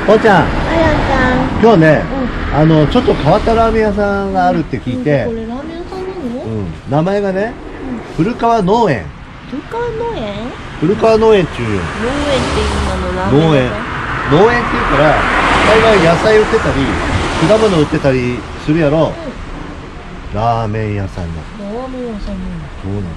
ぽんちゃん、 あやちゃん。 今日ね、ちょっと変わったラーメン屋さんがあるって聞いて、 これラーメン屋さんなの？ 名前がね、古川農園。 古川農園？ 古川農園っちゅうよ。 農園って今のラーメン農園。 屋さん？ 農園っていうから、幸い野菜売ってたり、果物売ってたりするやろ。ラーメン屋さんだ。 ラーメン屋さんなの？ そうなんです。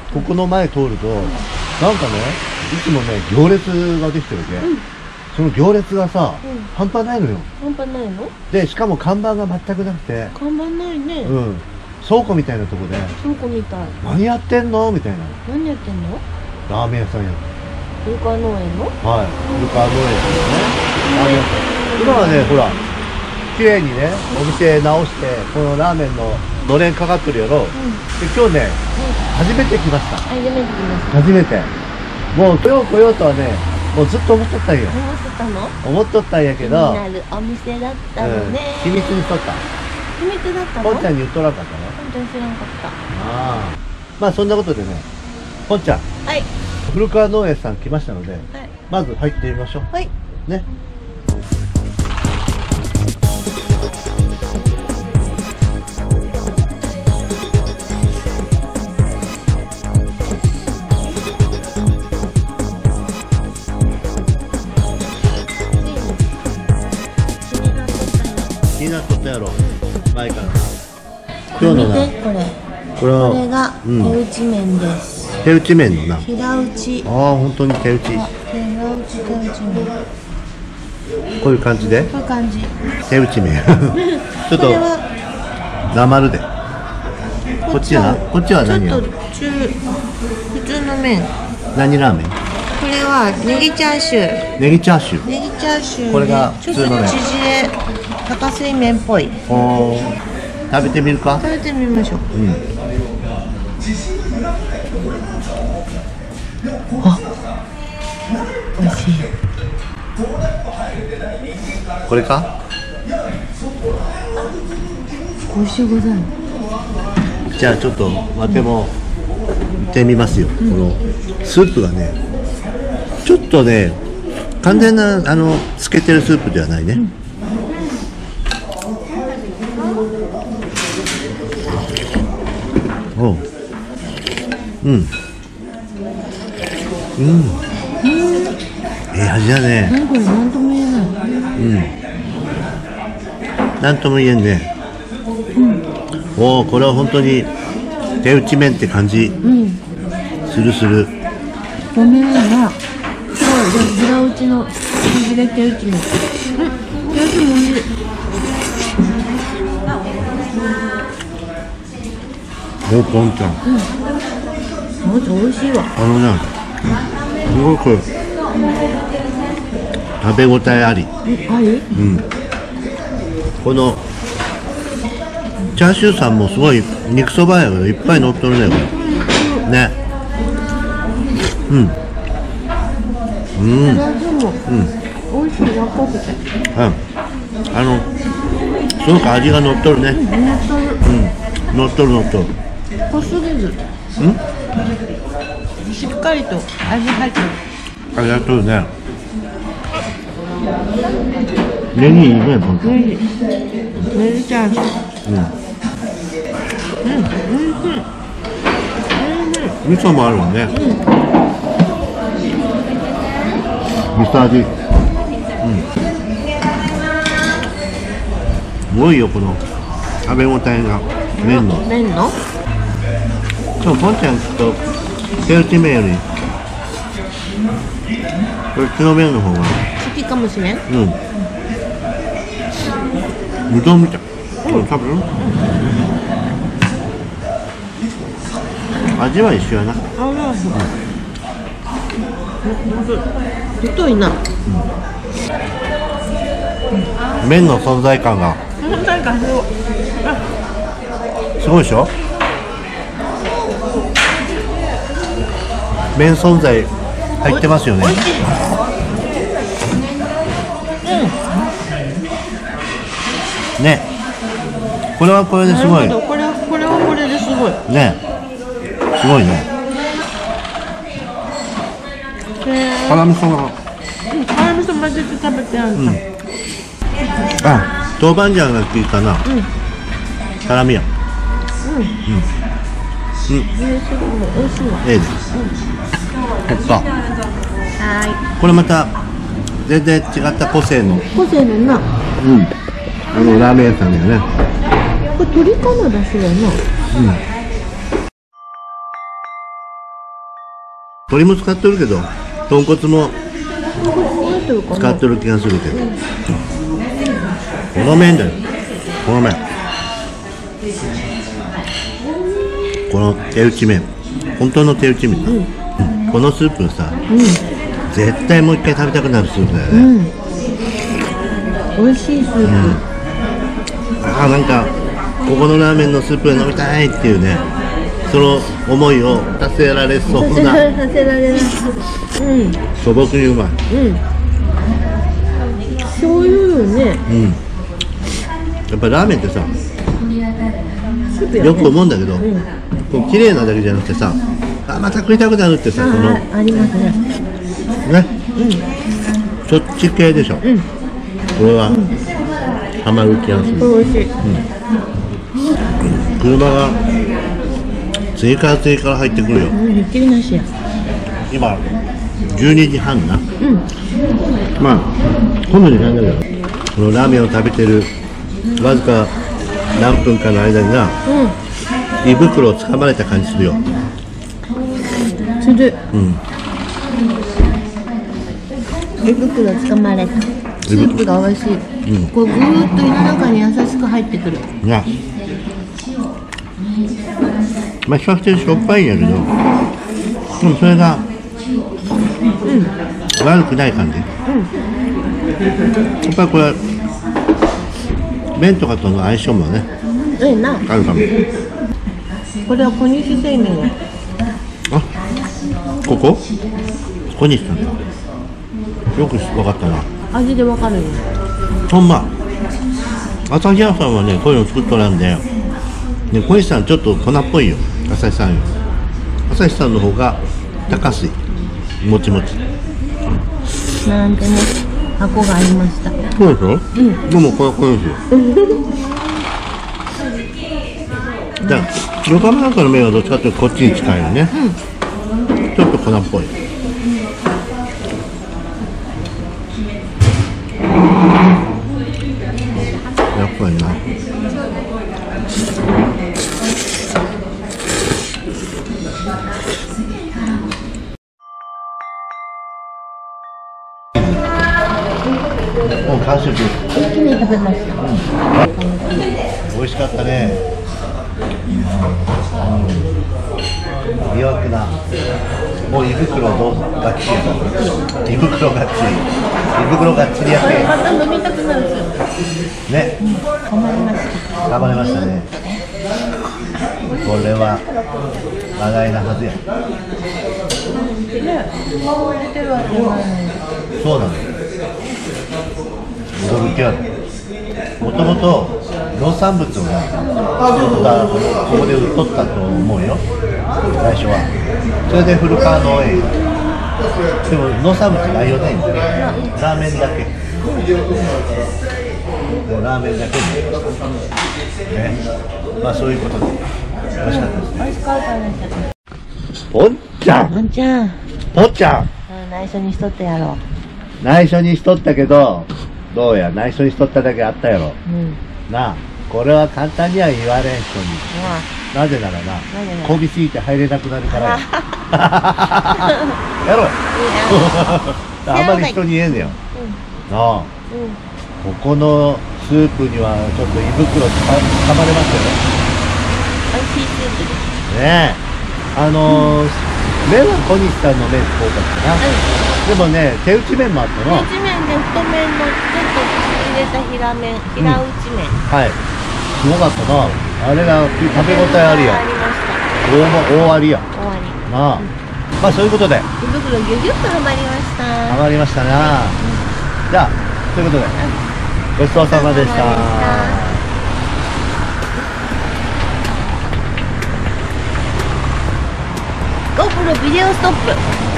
ここの前通ると、なんかね、いつもね、行列ができてるわけ。その行列がさ、半端ないのよ。 半端ないの？ で、しかも看板が全くなくて、 看板ないね。 倉庫みたいなとこで、 倉庫みたい。 何やってんのみたいな。 何やってんの？ ラーメン屋さんや。 古川農園の？ はい。古川農園ですね。ラーメン屋さん。今はね、ほら、綺麗にね、お店直して、このラーメンののれんかかってるやろ。で、今日ね、初めて来ました。 初めて来ました。 初めて。もう来ようとはね、もうずっと思っとったんよ。 思ってたの？ 思っとったんやけど、 気になるお店だったのね。 秘密にしとった。 秘密だったの？ ぽんちゃんに言っとらんかったの？ 本当に知らんかった。 ああ。まあそんなことでね、ぽんちゃん。 はい。 古川農園さん来ましたので、 はい。 まず入ってみましょう。 はい。 ね。気になっとったやろ、前から。今日のな、これは、 これが手打ち麺です。 手打ち麺のな。 平打ち。 ああ、本当に手打ち。 手打ち麺。 こういう感じで。 こういう感じ。 手打ち麺。ちょっと、なまるで。こっちは何や。 ちょっと普通の麺。 何ラーメン？ これはネギチャーシュー。 ネギチャーシュー。 ネギチャーシュー。 これが普通の麺。 ちょっと縮れ高水麺っぽい。 食べてみるか？ 食べてみましょう。あ、美味しい。 これか？ 美味しいございます。 じゃあちょっとわても行ってみますよ。このスープがね、ちょっとね、完全なつけてるスープではないね。味だね。 何これ、なんとも言えない。 なんとも言えんね。おお、これは本当に手打ち麺って感じ。するする。 ごめんな。すごい、平打ちの縮れ手打ち麺。手打ちも美味しい。 お、ぽんちゃん。 美味しいわ。 ね、すごく食べ応えあり。 あり？ このチャーシューさんもすごい肉そばやがいっぱい乗っとるね、これ。ね。 美味しい、やっぱくて。 すごく味が乗っとるね。乗っとる。 濃すぎず。しっかりと味入ってる。 ありがとうね。ネギいいね、ポンちゃん。 ネギチャーシュー。 味噌もあるね。味噌味。すごいよ、この食べ応えが。麺のそう、ポンちゃんと手打ち麺よりこっちの麺の方が好きかもしれん。 うどんみたい。これ食べる？味は一緒やな。 太いな。 麺の存在感がすごいでしょ。麺存在入ってますよね。ね、これはこれですごい。 これはこれですごい。 ね、すごいね。辛味噌が。 辛味噌混ぜて食べてある。 あ、豆板醤が効いたな。辛みや。 美味しいわ。 ええです。そっか。 はこれまた全然違った個性の。 ーい。個性のな。 ラーメン屋さんだよね。 これ鶏かなだしだよな。 鶏も使ってるけど、豚骨も使ってる。 る気がするけど。この麺だよ。この麺。この手打ち麺。本当の手打ち麺だ。このスープさ、絶対もう一回食べたくなるスープだよね。 美味しいスープ。 なんかここのラーメンのスープが飲みたいっていうね、その思いを達せられそうな。 させられる。 素朴にうまい。 醤油よね。 やっぱラーメンってさ、 スープよく思うんだけど、こう綺麗なだけじゃなくてさ、また食いたくなるってさ、このありますね。 ね、そっち系でしょ。これはハマる気がする。 美味しい。 車が次から次から入ってくるよ。 ひっきりなしや。 今12時半な。まあこの時間だけど、このラーメンを食べてるわずか何分かの間にな、胃袋をつかまれた感じするよ。 する。胃袋つかまれた。スープが美味しい。こうぐーっと胃の中に優しく入ってくる。 な、まあ比較的しょっぱいんやけど、でもそれが悪くない感じ。やっぱりこれ麺とかとの相性もね、あるかも。 これは小西製麺や。 あ、ここ小西さんだ。よく分かったな。 味でわかるよ。 ほんま朝日屋さんはね、こういうの作っとらんで、ね、小西さんちょっと粉っぽいよ。朝日さんよ。朝日さんの方が高水、もちもちなんてね、箱がありました。 そうでしょ。でもこれですよ。じゃあ横浜なんかの麺はどっちかというとこっちに近いよね。ちょっと粉っぽい。やっぱりな。もう完食。 一気に食べました。 美味しかったね。魅惑な。もう胃袋どうぞ。がっちりやから。胃袋がっちり。胃袋がっちりやって。 また飲みたくなるんですよ。 ね。 ハマりました。 ハマりましたね。これは話題なはずや。 ね、顔出てるわけじゃないのに。 そうなの。驚きある。もともと農産物をね、ここで売っとったと思うよ、最初は。それで古川農園。でも農産物ないよね、ラーメンだけ。ラーメンだけになりましたね。まあそういうことで美味しかったですね。 美味しかったです。 ぽんちゃん、 ぽんちゃん、 ぽんちゃん、 内緒にしとったやろ。 内緒にしとったけど、どうや、内緒にしとっただけあったやろ。なあ、これは簡単には言われん人に。なぜならな、こびすぎて入れなくなるからや。やろう。あんまり人に言えんねよ。なあ、ここのスープにはちょっと胃袋つかまれましたよ。 美味しいスープです。 ねえ、麺は小西さんの麺多かったな。でもね、手打ち麺もあったの。 手打ち麺で太麺のちょっと入れた平打ち麺。 はい。すごかったな。あれが食べ応えあるやん。 ありました。 大ありや。 終わり。 なあ。まあそういうことで。 胃袋ギュギュッとはまりました。 ハマりましたな。じゃあ、ということで、ごちそうさまでした。 GoProビデオストップ。